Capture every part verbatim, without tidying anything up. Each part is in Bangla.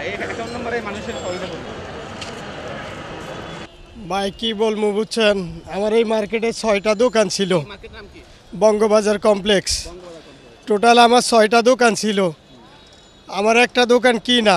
ভাই কি বলবো বুঝছেন, আমার এই মার্কেটে ছয়টা দোকান ছিল। বঙ্গবাজার কমপ্লেক্স। টোটাল আমার ছয়টা দোকান ছিল, আমার একটা দোকান কি না।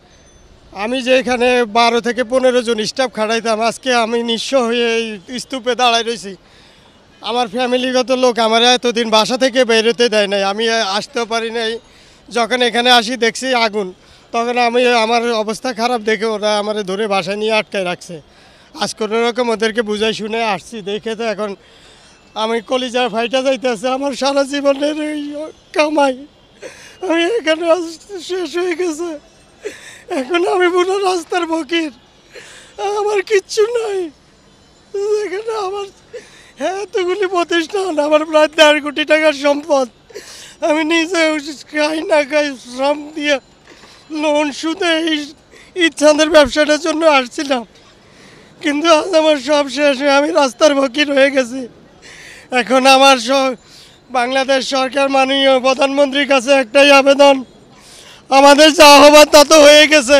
আমি যে এখানে বারো থেকে পনেরো জন স্টাফ খাটাইতাম, আজকে আমি নিঃস্ব হয়ে এই স্তূপে দাঁড়ায় রয়েছি। আমার ফ্যামিলিগত লোক আমার এতদিন বাসা থেকে বেরোতে দেয় নাই, আমি আসতেও পারি নাই। যখন এখানে আসি দেখছি আগুন, তখন আমি আমার অবস্থা খারাপ দেখে ওরা আমার ধরে বাসায় নিয়ে আটকায় রাখছে। আজ কোনো রকম ওদেরকে বুঝাই শুনে আসছি, দেখে তো এখন আমি কলিজার ফাইটা যাইতেছে। আমার সারা জীবনের এই কামাই আমি এখানে শেষ হয়ে গেছে। এখন আমি পুরো রাস্তার ফকির, আমার কিচ্ছু নাই এখানে। আমার হ্যাঁ এতগুলি প্রতিষ্ঠান, আমার প্রায় দেড় কোটি টাকার সম্পদ। আমি নিজে খাই না খাই শ্রম দিয়ে লোন সুদে এই ইচ্ছাদের ব্যবসাটার জন্য আসছিলাম, কিন্তু আজ আমার সব শেষ হয়ে আমি রাস্তার ফকির হয়ে গেছি। এখন আমার বাংলাদেশ সরকার মাননীয় প্রধানমন্ত্রীর কাছে একটাই আবেদন, আমাদের যা হবার তা তো হয়ে গেছে,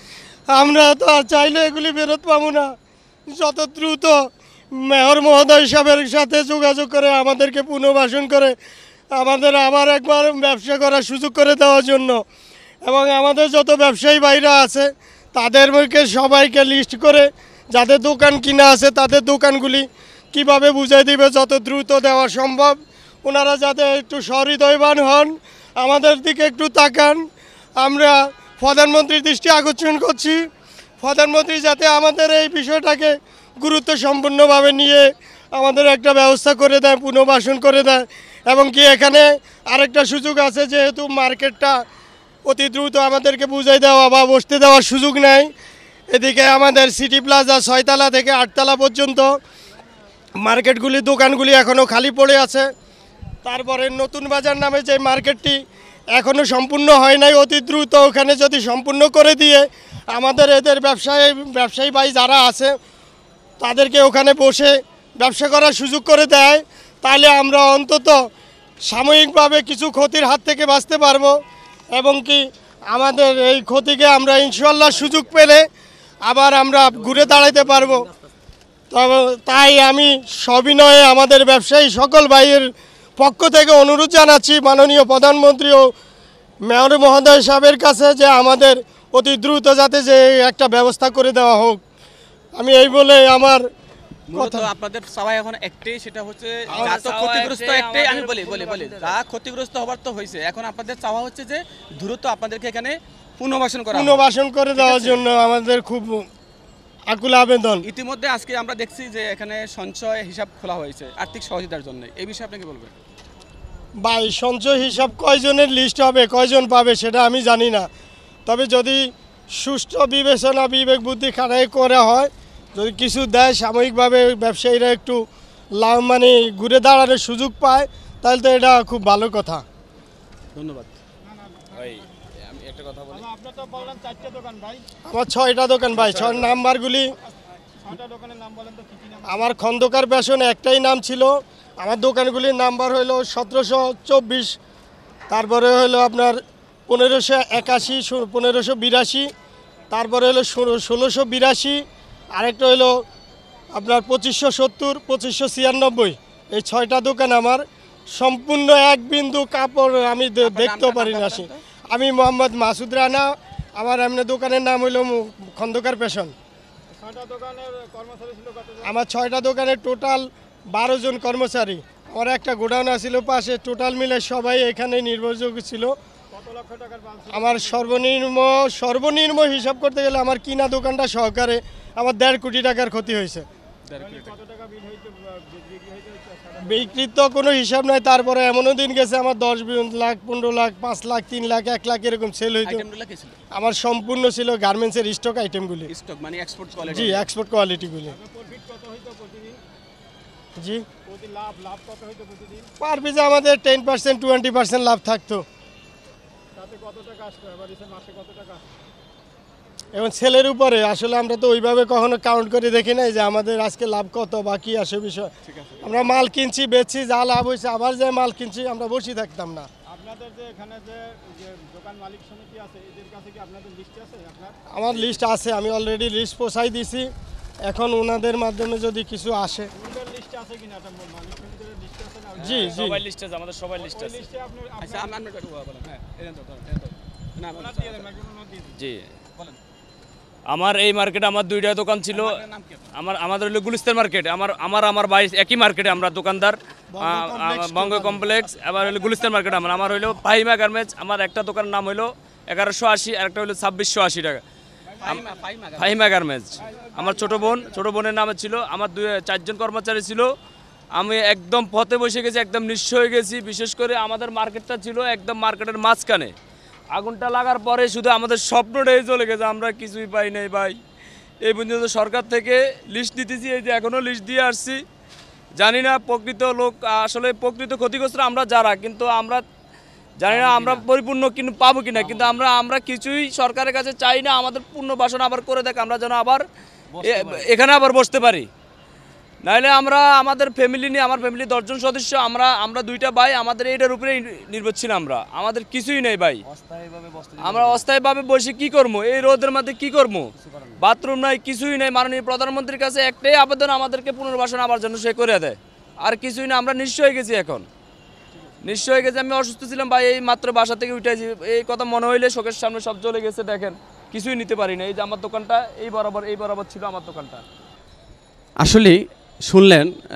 আমরা তো আর চাইলে এগুলি ফেরত পাবো না। যত দ্রুত মেয়র মহোদয় সাহেবের সাথে যোগাযোগ করে আমাদেরকে পুনর্বাসন করে আমাদের আবার একবার ব্যবসা করার সুযোগ করে দেওয়ার জন্য, এবং আমাদের যত ব্যবসায়ী ভাইরা আছে তাদেরকে সবাইকে লিস্ট করে যাদের দোকান কিনা আছে তাদের দোকানগুলি কিভাবে বুঝাই দিবে যত দ্রুত দেওয়া সম্ভব। ওনারা যাতে একটু সহৃদয়বান হন, আমাদের দিকে একটু তাকান। আমরা প্রধানমন্ত্রীর দৃষ্টি আকর্ষণ করছি, প্রধানমন্ত্রী যাতে আমাদের এই বিষয়টাকে গুরুত্ব সম্পূর্ণভাবে নিয়ে আমাদের একটা ব্যবস্থা করে দেয়, পুনর্বাসন করে দেয়। এবং কি এখানে আরেকটা সুযোগ আছে, যেহেতু মার্কেটটা অতি দ্রুত আমাদেরকে বুঝাই দেওয়া বা বসতে দেওয়ার সুযোগ নেই। এদিকে আমাদের সিটি প্লাজা ছয়তলা থেকে আটতলা পর্যন্ত মার্কেটগুলি দোকানগুলি এখনও খালি পড়ে আছে। তারপরে নতুন বাজার নামে যে মার্কেটটি এখনও সম্পূর্ণ হয় নাই, অতি দ্রুত ওখানে যদি সম্পূর্ণ করে দিয়ে আমাদের এদের ব্যবসায়ী ব্যবসায়ী ভাই যারা আছে তাদেরকে ওখানে বসে ব্যবসা করার সুযোগ করে দেয়, তাহলে আমরা অন্তত সাময়িকভাবে কিছু ক্ষতির হাত থেকে বাঁচতে পারবো। এবং কি আমাদের এই ক্ষতিকে আমরা ইনশাল্লাহ সুযোগ পেলে আবার আমরা ঘুরে দাঁড়াইতে পারবো। তবে তাই আমি সবিনয়ে আমাদের ব্যবসায়ী সকল ভাইয়ের পক্ষ থেকে অনুরোধ জানাচ্ছি মাননীয় প্রধানমন্ত্রী ও মেয়র মহোদয় সাহেবের কাছে যে আমাদের অতি দ্রুত যাতে যে একটা ব্যবস্থা করে দেওয়া হোক। আমি এই বলে আমার কথা। আপনাদের চাওয়া এখন একটাই, সেটা হচ্ছে যা তো ক্ষতিগ্রস্ত একটাই আমি বলি বলি বলি যা ক্ষতিগ্রস্ত হবার তো হয়েছে, এখন আপনাদের চাওয়া হচ্ছে যে দ্রুত আপনাদেরকে এখানে পুনর্বাসন করা পুনর্বাসন করে দেওয়ার জন্য আমাদের খুব আকুল আবেদন। ইতিমধ্যে আজকে আমরা দেখছি যে এখানে সঞ্চয় হিসাব খোলা হয়েছে আর্থিক সহযোগিতার জন্য, এই বিষয়ে আপনি কি বলবেন? ভাই সঞ্চয় হিসাব কয়জনের লিস্ট হবে, কয়জন পাবে সেটা আমি জানি না। তবে যদি সুষ্ঠু বিবেচনা বিবেক বুদ্ধি খাটাই করা হয়, যদি কিছু দেয় সাময়িকভাবে ব্যবসায়ীরা একটু লাভ মানে ঘুরে দাঁড়ানোর সুযোগ পায়, তাহলে তো এটা খুব ভালো কথা। ধন্যবাদ ভাই। আমি একটা কথা বলি, আপনি তো বললেন চারটা দোকান ভাই, আমার ছয়টা দোকান ভাই। ছয় নাম্বারগুলি ছয়টা দোকানের নাম বলেন তো কি কি নাম? আমার খন্দকার ফ্যাশন একটাই নাম ছিল। আমার দোকানগুলির নাম্বার হলো সতেরোশো চব্বিশ, তারপরে হলো আপনার পনেরোশো একাশি, পনেরোশো বিরাশি, তারপরে হলো ষোলোশো বিরাশি, আরেকটা হলো আপনার পঁচিশশো সত্তর, পঁচিশশো ছিয়ানব্বই। এই ছয়টা দোকান আমার সম্পূর্ণ এক বিন্দু কাপড় আমি দেখতেও পারি না। আসি আমি মোহাম্মদ মাসুদ রানা, আমার এমনি দোকানের নাম হইল খন্দকার ফ্যাশন। আমার ছয়টা দোকানের টোটাল বারো জন কর্মচারী। আমার একটা গোডাউন আছিল পাশে, টোটাল মিলে সবাই এখানে নির্ভরযোগ্য ছিল। আমার সর্বনিম্ন সর্বনিম্ন হিসাব করতে গেলে আমার কিনা দোকানটা সহকারে আমার দেড় কোটি টাকার ক্ষতি হয়েছে। বিক্রি তো কোনো হিসাব নাই, তারপরে এমনও দিন গেছে আমার দশ লাখ, পনেরো লাখ, পাঁচ লাখ, তিন লাখ, এক লাখ এরকম সেল হইতো। আমার সম্পূর্ণ ছিল গার্মেন্টসের স্টক আইটেমগুলি। স্টক মানে এক্সপোর্ট কোয়ালিটি? জি, এক্সপোর্ট কোয়ালিটিগুলি। জি, পার পিসে আমাদের টেন পার্সেন্ট টোয়েন্টি পার্সেন্ট লাভ থাকতো। এবং সেলের উপরে আসলে আমরা তো ওইভাবে কখনো কাউন্ট করে দেখি নাই যে আমাদের আজকে লাভ কত বা কি আসে বিষয়। আমরা মাল কিনছি, বেচছি, যা লাভ হয়েছে আবার যে মাল কিনছি, আমরা বসে থাকতাম না। আপনাদের যে এখানে যে যে দোকান মালিক সমিতি আছে এদের কাছে কি আপনাদের লিস্ট আছে আপনার? আমার লিস্ট আছে, আমি অলরেডি লিস্ট পৌঁছাই দিছি। এখন ওনাদের মাধ্যমে যদি কিছু আসে। ওদের লিস্ট আছে কিনা? একটা মালিক সমিতির লিস্ট আছে না? জি জি সবাই লিস্ট আছে, আমাদের সবাই লিস্ট ওই আছে। লিস্টে আপনি আচ্ছা আপনার আমরা একটু বলেন হ্যাঁ এই দেন তো এই দেন তো না ওনার দিয়ে দেন, মাইক্রোফোন ওনার দিয়ে দেন। জি, বলেন আমার এই মার্কেটে আমার দুইটা দোকান ছিল। আপনার নাম কি আপনার? আমার আমাদের হলো গুলিস্তান মার্কেট। আমার আমার আমার ভাই একই মার্কেটে আমরা দোকানদার। আহ, কমপ্লেক্স বঙ্গ কমপ্লেক্স। আবার হলো গুলিস্তান মার্কেট। আমার আমার হলো ফাহিমা গার্মেন্টস। আমার একটা দোকানের নাম হলো এগারোশো আশি, আর একটা হলো ছাব্বিশশো আশি টাকা ফাইমা ফাইমা ফাহিমা গার্মেন্টস। আমার ছোট বোন ছোট বোনের নামে ছিল। আমার দুই চারজন কর্মচারী ছিল। আমি একদম পথে বসে গেছি, একদম নিঃস্ব হয়ে গেছি। বিশেষ করে আমাদের মার্কেটটা ছিল একদম মার্কেটের মাঝখানে। আগুনটা লাগার পরে শুধু আমাদের স্বপ্নটাই চলে গেছে, আমরা কিছুই পাই নাই ভাই। এই পর্যন্ত সরকার থেকে লিস্ট দিতেছি, এই যে এখনও লিস্ট দিয়ে আসছি। জানি না প্রকৃত লোক আসলে প্রকৃত ক্ষতিগ্রস্ত আমরা যারা, কিন্তু আমরা জানি না আমরা পরিপূর্ণ কিন্তু পাবো কিনা। কিন্তু আমরা আমরা কিছুই সরকারের কাছে চাই না। আমাদের পুনর্বাসন আবার করে দেখ, আমরা যেন আবার এ- এখানে আবার বসতে পারি। নাইলে আমরা আমাদের ফ্যামিলি নিয়ে, আমার ফ্যামিলি দশজন সদস্য, আমরা আমরা দুইটা ভাই, আমাদের এইটার উপরেই নির্ভরশীল। আমরা আমাদের কিছুই নেই ভাই। আমরা অস্থায়ীভাবে বসে কি করবো? এই রোদের মধ্যে কি করবো? বাথরুম নাই, কিছুই নেই। মাননীয় প্রধানমন্ত্রীর কাছে একটাই আবেদন, আমাদেরকে পুনর্বাসন আবার জন্য সে করে দেয়। আর কিছুই না, আমরা নিঃস্ব হয়ে গেছি এখন। নিঃস্ব হয়ে গেছে। আমি অসুস্থ ছিলাম ভাই, এই মাত্র বাসা থেকে উঠেছি। এই কথা মনে হইলে চোখের সামনে সব চলে গেছে। দেখেন কিছুই নিতে পারি না। এই যে আমার দোকানটা এই বরাবর এই বরাবর ছিল আমার দোকানটা। আসলেই শুনলেন আহ,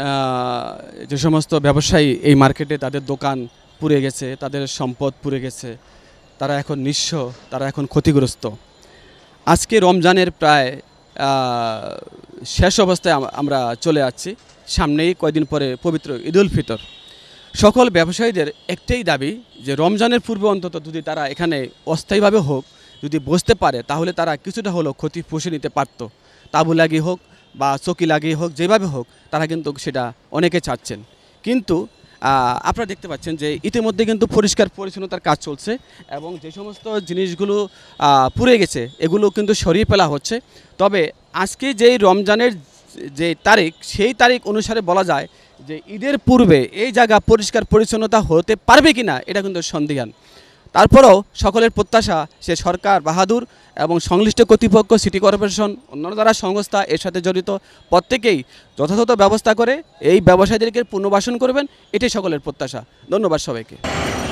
যে সমস্ত ব্যবসায়ী এই মার্কেটে তাদের দোকান পুড়ে গেছে, তাদের সম্পদ পুড়ে গেছে, তারা এখন নিঃস্ব, তারা এখন ক্ষতিগ্রস্ত। আজকে রমজানের প্রায় আহ, শেষ অবস্থায় আম- আমরা চলে যাচ্ছি। সামনেই কয়েকদিন পরে পবিত্র ঈদুল ফিতর। সকল ব্যবসায়ীদের একটাই দাবি যে রমজানের পূর্বে অন্তত যদি তারা এখানে অস্থায়ীভাবে হোক যদি বসতে পারে, তাহলে তারা কিছুটা হলেও ক্ষতি পুষে নিতে পারত। তাঁবু লাগিয়ে হোক বা চকি লাগিয়ে হোক, যেভাবে হোক তারা কিন্তু সেটা অনেকে চাচ্ছেন। কিন্তু আহ, আপনারা দেখতে পাচ্ছেন যে ইতিমধ্যে কিন্তু পরিষ্কার পরিচ্ছন্নতার কাজ চলছে এবং যে সমস্ত জিনিসগুলো আহ, পুড়ে গেছে এগুলো কিন্তু সরিয়ে ফেলা হচ্ছে। তবে আজকে যেই রমজানের যে তারিখ, সেই তারিখ অনুসারে বলা যায় যে ঈদের পূর্বে এই জায়গা পরিষ্কার পরিচ্ছন্নতা হতে পারবে কি না এটা কিন্তু সন্দিহান। তারপরেও সকলের প্রত্যাশা সে সরকার বাহাদুর এবং সংশ্লিষ্ট কর্তৃপক্ষ, সিটি কর্পোরেশন, অন্যান্য যারা সংস্থা এর সাথে জড়িত প্রত্যেকেই যথাযথ ব্যবস্থা করে এই ব্যবসায়ীদেরকে পুনর্বাসন করবেন, এটাই সকলের প্রত্যাশা। ধন্যবাদ সবাইকে।